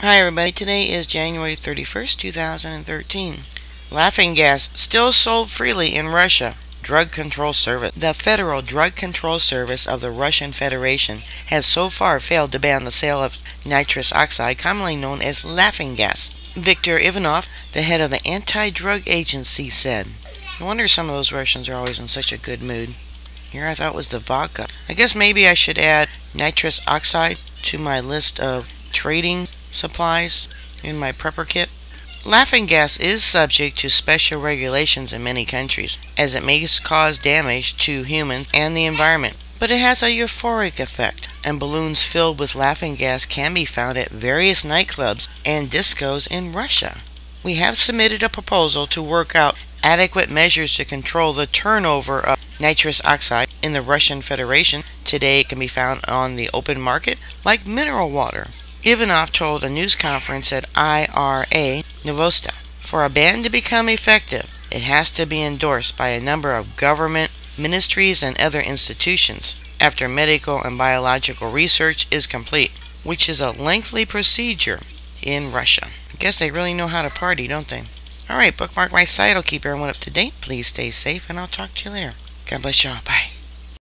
Hi everybody, today is January 31st, 2013. Laughing gas still sold freely in Russia. Drug Control Service. The Federal Drug Control Service of the Russian Federation has so far failed to ban the sale of nitrous oxide, commonly known as laughing gas. Viktor Ivanov, the head of the anti-drug agency, said. No wonder some of those Russians are always in such a good mood. Here I thought was the vodka. I guess maybe I should add nitrous oxide to my list of trading supplies in my prepper kit. Laughing gas is subject to special regulations in many countries, as it may cause damage to humans and the environment. But it has a euphoric effect, and balloons filled with laughing gas can be found at various nightclubs and discos in Russia. We have submitted a proposal to work out adequate measures to control the turnover of nitrous oxide in the Russian Federation. Today it can be found on the open market like mineral water. Ivanov told a news conference at IRA Novosti. For a ban to become effective, it has to be endorsed by a number of government, ministries, and other institutions after medical and biological research is complete, which is a lengthy procedure in Russia. I guess they really know how to party, don't they? Alright, bookmark my site. I'll keep everyone up to date. Please stay safe, and I'll talk to you later. God bless y'all. Bye.